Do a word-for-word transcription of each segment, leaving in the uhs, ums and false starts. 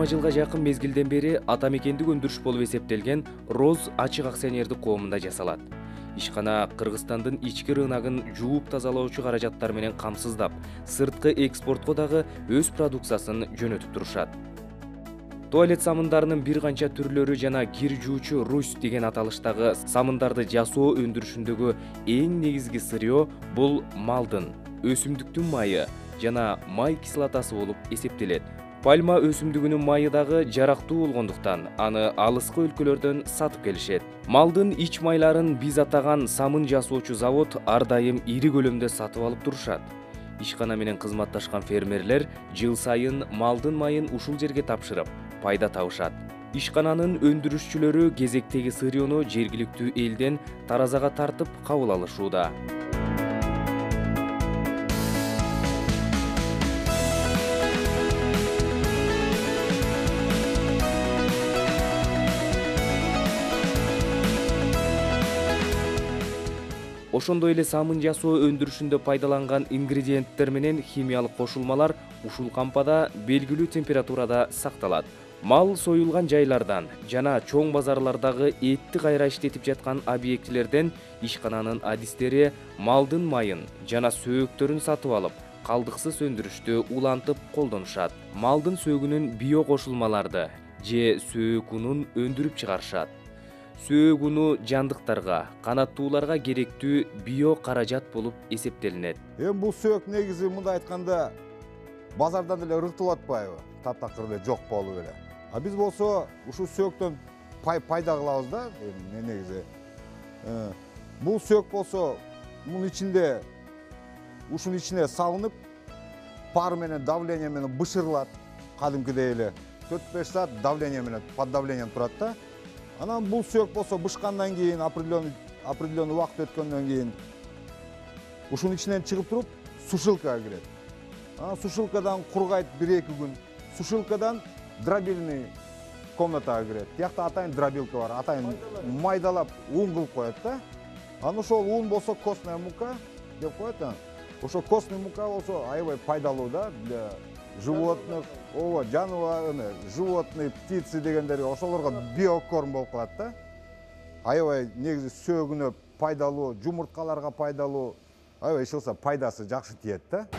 жылга жакын мезгилден бери ата мекендик өндүрүш болуп эсептелген Роз ачык акционердик коомунда жасалат. Ишкана Кыргызстандын ички рыногун жууп тазалоочу каражаттар менен камсыздап, сырткы экспортко дагы өз продукциясын жөнөтүп турушат. Туалет самындарынын бир канча түрлөрү жана кир жуучу Русь деген аталыштагы самындарды жасоо өндүрүшүндөгү эң негизги сырьё бул малдын, өсүмдүктүн майы жана май кислотасы болуп эсептелет. Пальма өсүмдүгүнүн майы дагы жарактуу болгондуктан аны алыскы өлкөлөрдөн сатып келишет. Малдын ич майларын биз атаган самын жасоочу завод ар дайым ири көлөмдө сатып алып турушат. Ишкана менен кызматташкан фермерлер жыл сайын малдын майын ушул жерге тапшырып, пайда табышат. Ишкананын өндүрүшчүлөрү кезектеги сырьёну жергиликтүү элден таразага тартып кабыл алышууда. Ошондой эле самын жасоо өндүрүшүндө пайдаланган ингредиенттер менен химиялык кошулмалар ушул кампада белгилүү температурада сакталат. Мал союлган жайлардан жана чоң базарлардагы этти кайра иштетип жаткан объектилерден ишкананын адистери малдын майын жана сөөктөрүн сатып алып, калдыксыз өндүрүштү улантып колдонушат. Малдын сөөгүнүн био кошулмаларды же сөөк унун өндүрүп чыгарышат. Сөөк уну жандыктарга, канаттууларга керектүү био каражат болуп эсептелинет. Эми бул сөөк негизи мындай айтканда базардан эле ырктылып атпайбы? Таптакыр эле жок болуп эле. А биз болсо ушул сөөктөн пайда кылабыз да, негизи. Бул сөөк болсо мунун ичинде ушунун ичине салынып, пар менен давление менен бышырылат, кадимкидей эле. төрт беш саат давление менен, под давлением турат да. Анан бул сөөк болсо бышкандан кийин, определенный определенный убакыт өткөндөн кийин ушунун ичинен чыгып туруп, сушилкага кирет. Анан сушилкадан кургайт бир-эки күн. Сушилкадан дробильный комнатага кирет. Тиякта атайын дробилка бар, атайын майдалап ун кылып коет да. Анан ошол ун болсо костная мука деп коет. Ошо костный мука болсо аябай пайдалуу да для животных, ооба, жаныбар, животные, птицы дегендерге ошолорго биокорм болуп калат да. Аябай негизи сөөгүнө пайдалуу, жумурткаларга пайдалуу, аябай эч болсо пайдасы жакшы тиет да.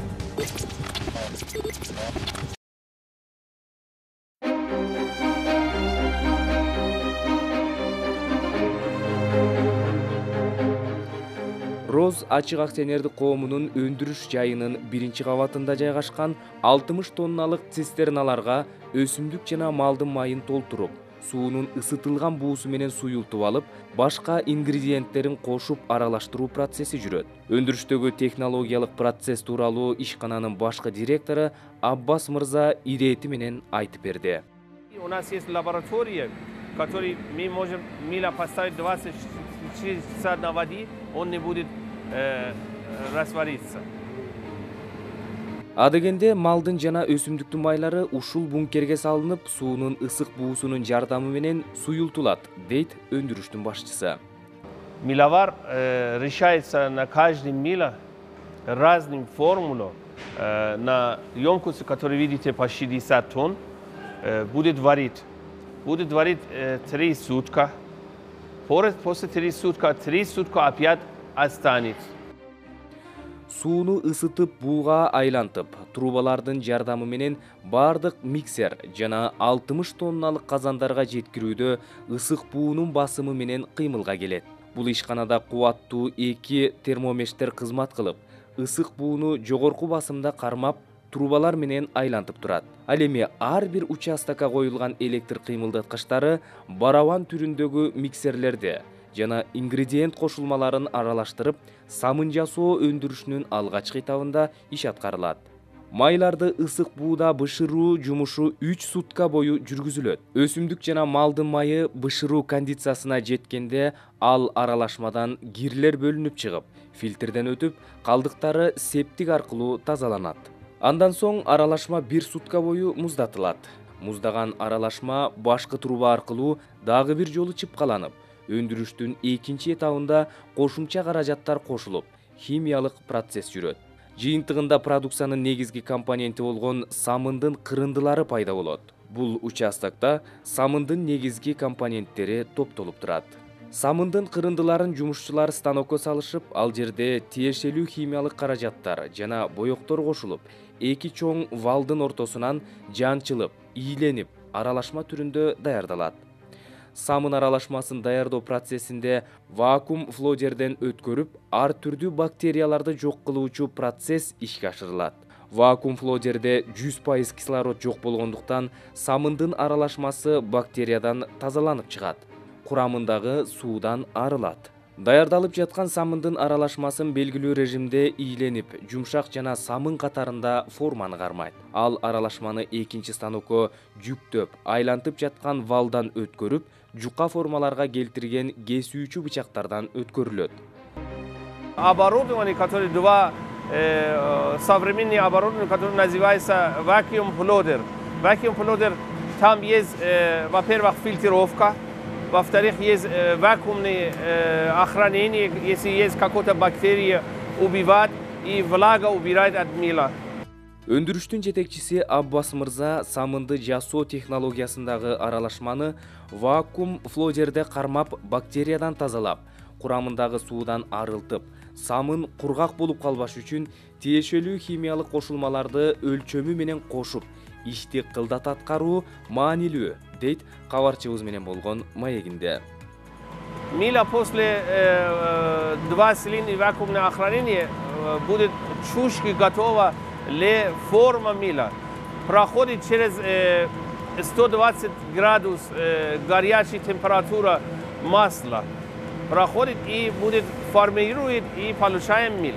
Роз ачык акционердик коомунун өндүрүш жайынын биринчи кабатында жайгашкан алтымыш тонналык цистерналарга өсүмдүк жана малдын майын толтуруп, суунун ысытылган буусу менен суюлтуп алып, башка ингредиенттерин кошуп аралаштыруу процесси жүрөт. Өндүрүштөгү технологиялык процесс тууралуу ишкананын башкы директору Аббас мырза ирети менен айтып берди. У нас есть лаборатория, который мы можем миля поставить двадцать четыре часа на воде, он не будет расвариться. Адегенде малдын жана өсүмдүктүн майлары ушул бункерге салынып, суунун ысык буусунун жардамы менен суюлтулат, дейт өндүрүштүн башчысы. Миловар решается на каждый миля разным формулом. На емкости, которую видите, почти шестьдесят тонн, будет варить. Будет варить три сутка. После три сутка, три сутка опять останется. Сууну ысытып бууга айлантып, трубалардын жардамы менен бардык миксер жана алтымыш тонналык казандарга жеткирүүдө ысык буунун басымы менен кыймылга келет. Бул ишканада кубаттуу эки термомештер кызмат кылып, ысык бууну жогорку басымда кармап, трубалар менен айлантып турат. Ал эми ар бир участокко коюлган электр кыймылдаткычтары барабан түрүндөгү миксерлерди жана ингредиент кошулмаларын аралаштырып, самын жасоо өндүрүшүнүн алгачкы этабында иш аткарылат. Майларды ысык бууда бышыруу жумушу үч сутка бою жүргүзүлөт. Өсүмдүк жана малдын майы бышыруу кондициясына жеткенде ал аралашмадан кирлер бөлүнүп чыгып, фильтрден өтүп, калдыктары септик аркылуу тазаланат. Андан соң аралашма бир сутка бою муздатылат. Муздаган аралашма башкы труба аркылуу дагы бир жолу чыпкаланып, өндүрүштүн экинчи этабында кошумча каражаттар кошулуп, химиялык процесс жүрөт. Жыйынтыгында продукциянын негизги компоненти болгон самындын кырындылары пайда болот. Бул участокта самындын негизги компоненттери топтолуп турат. Самындын кырындыларын жумушчулар станокко салышып, ал жерде тиешелүү химиялык каражаттар жана боектор кошулуп, эки чоң валдын ортосунан жанчылып, ийиленип, аралашма түрүндө даярдалат. Самын аралашмасын даярдоо процессинде вакуум флоудерден өткөрүп, ар түрдүү бактерияларды жок кылуучу процесс ишке ашырылат. Вакуум флоудерде жүз пайыз кислород жок болгондуктан самындын аралашмасы бактериядан тазаланып чыгат. Курамындагы суудан арылат. Даярдалып жаткан самындын аралашмасын белгилүү режимде ийленип, жумшак жана самын катарында форманы кармайт. Ал аралашманы экинчи станокко жүктөп, айлантып жаткан валдан өткөрүп, жука формаларга келтирген кесүүчү бычактардан өткөрүлөт. Оборудование, которое два э, современные оборудования, которое называется vacuum floater. Vacuum floater, там есть, э, во-первых, фильтровка. Во-вторых, есть э, вакуумное э, охранение, если есть какая-то бактерия, убивать и влага убирает от мыла. Өндүрүштүн жетекчиси Аббас мырза самынды жасоо технологиясындагы аралашманы вакуум флоудерде кармап, бактериядан тазалап, курамындагы суудан арылтып, самын кургак болуп калбаш үчүн тиешелүү химиялык кошулмаларды өлчөмү менен кошуп, ишти кылдат аткаруу маанилүү, дейт кабарчыбыз менен болгон маегинде. Мыло после э, два цилиндра вакуумного охранения э, будет чушки готова для форма мыла. Проходит через э, сто двадцать градус э, горячая температура масла. Проходит и будет формирует и получаем мыло.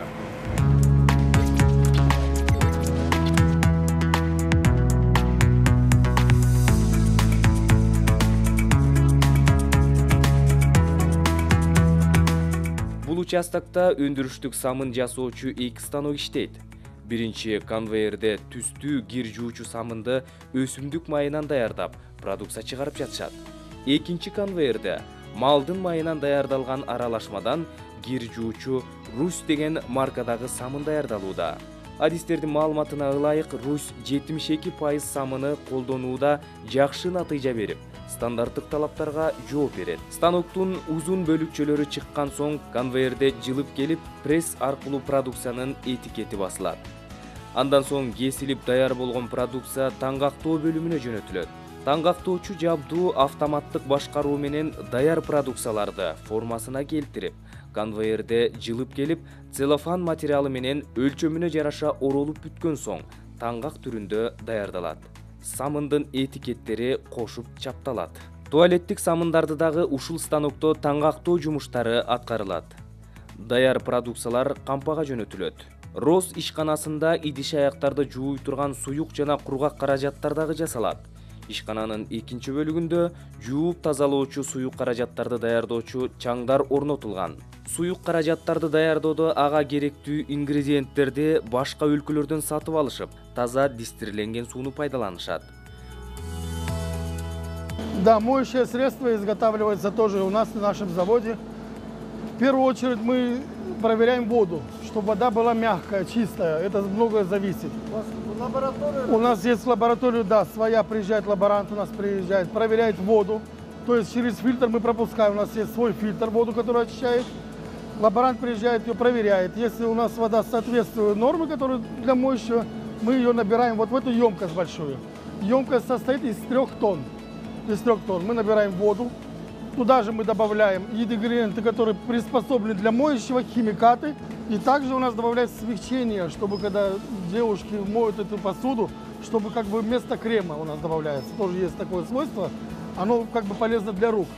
Бул участокта өндүрүштүк самын жасоочу эки станок иштейт. Биринчи конвейерде түстүү кир жуучу самынды өсүмдүк майынан даярдап, продукция чыгарып жатышат. Экинчи конвейерде малдын майынан даярдалган аралашмадан кир жуучу Рус деген маркадагы самын даярдалууда. Адистердин маалыматына ылайык, Рус жетимиш эки пайыз самыны колдонууда жакшы натыйжа берип, стандарттык талаптарга жооп берет. Станоктун узун бөлүкчөлөрү чыккан соң конвейерде жылып келип, пресс аркылуу продукциянын этикети басылат. Андан соң кесилип даяр болгон продукция таңгактоо бөлүмүнө жөнөтүлөт. Таңгактоочу жабдуу автоматтык башкаруу менен даяр продукцияларды формасына келтирип, конвейерде жылып келип, целлофан материалы менен өлчөмүнө жараша оролуп бүткөн соң таңгак түрүндө даярдалат. Самындын этикеттери кошуп чапталат. Туалеттик самындарды дагы ушул станокто таңгактоо жумуштары аткарылат. Даяр продукциялар кампага жөнөтүлөт. Рос ишканасында идиш аяктарды жууй турган суюк жана кургак каражаттар дагы жасалат. Ишкананын экинчи бөлүгүндө жууп тазалоочу суюк каражаттарды даярдоочу чаңдар орнотулган. Суюк каражаттарды даярдоодо ага керектүү ингредиенттерди башка өлкөлөрдөн сатып алышып, таза дистирленген сууну пайдаланышат. Да, моющее средство изготавливается тоже у нас на нашем заводе. В первую очередь мы проверяем воду, чтобы вода была мягкая, чистая. Это многое зависит. У вас лаборатория? У нас есть лаборатория, да, своя приезжает лаборант, у нас приезжает, проверяет воду. То есть через фильтр мы пропускаем, у нас есть свой фильтр, воду, который очищает. Лаборант приезжает, ее проверяет. Если у нас вода соответствует норме, которая для моющего, мы ее набираем вот в эту емкость большую. Емкость состоит из трех тонн. Из трех тонн. Мы набираем воду. Туда же мы добавляем ингредиенты, которые приспособлены для моющего, химикаты. И также у нас добавляется смягчение, чтобы когда девушки моют эту посуду, чтобы как бы вместо крема у нас добавляется. Тоже есть такое свойство. Оно как бы полезно для рук.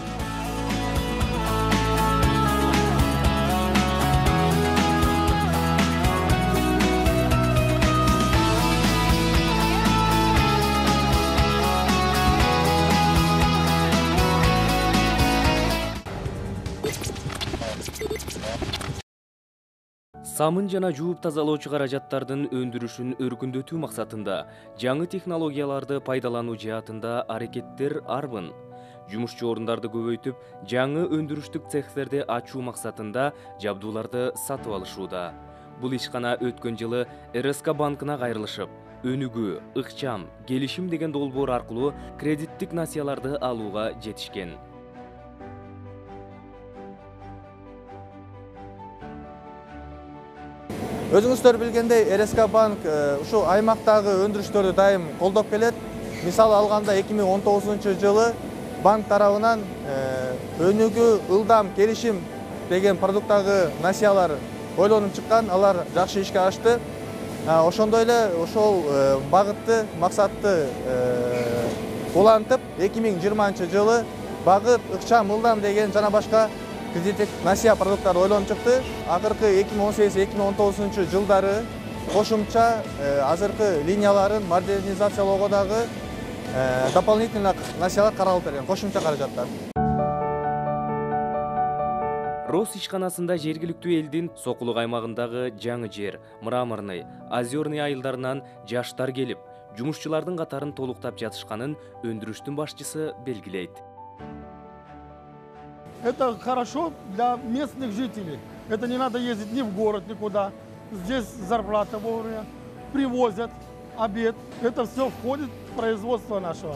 Самын жана жууп тазалоочу каражаттардын өндүрүшүн өркүндөтүү максатында жаңы технологияларды пайдалануу жаатында аракеттер арбын. Жумушчу орундарды көбөйтүп, жаңы өндүрүштүк цехтерди ачуу максатында жабдууларды сатып алышууда. Бул ишкана өткөн жылы эр эс ка банкына кайрылышып, өнүгүү, ыкчам, келишим деген долбоор аркылуу кредиттик насыяларды алууга жетишкен. Өзүңүздөр билгендей, эр эс ка банк ушу аймактагы өндүрүштөрдү дайым колдоп келет. Мисалы алганда эки миң он тогузунчу жылы банк тарабынан өнүгүү, ылдам, келишим деген продукттагы насыялар ойлонуп чыккан, алар жакшы ишке ашты. Ошондой эле ошол багытты, максатты улантып, эки миң жыйырманчы жылы багыт, ыкчам, ылдам деген жана башка кредиттик насыя продукттар ойлонуп чыкты. Акыркы эки миң он сегиз эки миң он тогузунчу жылдары кошумча азыркы линияларын модернизациялоого дагы дополнительно насыялар каралып берген, кошумча каражаттар. Рос ишканасында жергиликтүү элдин Сокулук аймагындагы жаңы жер, Мраморный, Озерный айылдарынан жаштар келип, жумушчулардын катарын толуктап жатышканын өндүрүштүн башчысы белгилейт. Это хорошо для местных жителей. Это не надо ездить ни в город, никуда. Здесь зарплата вовремя, привозят обед. Это все входит в производство нашего.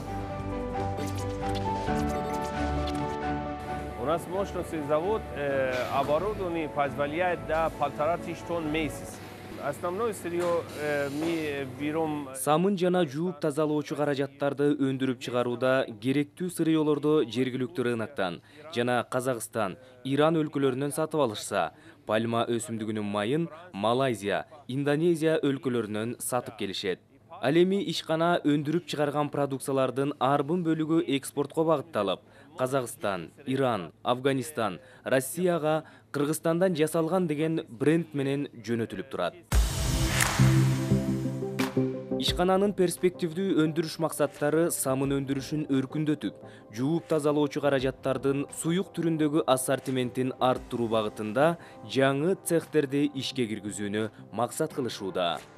У нас мощностный завод э, оборудованный позволяет до полтора тысяч тонн в месяц. Основное сырье э, мы берем... Самын жана жууп тазалоочу каражаттарды өндүрүп чыгарууда керектүү сырьелорду жергиликтүү рыноктон жана Казакстан, Иран өлкөлөрүнөн сатып алышса, пальма өсүмдүгүнүн майын Малайзия, Индонезия өлкөлөрүнөн сатып келишет. Ал эми ишкана өндүрүп чыгарган продукциялардын арбын бөлүгү экспортко багытталып, Казакстан, Иран, Афганистан, Россияга, Кыргызстандан жасалган деген бренд менен жөнөтүлүп турат. Ишкананын перспективдүү өндүрүш максаттары самын өндүрүшүн өркүндөтүп, жууп тазалоочу каражаттардын суюк түрүндөгү ассортиментин арттыруу багытында жаңы цехтерди ишке киргизүүнү максат кылышууда.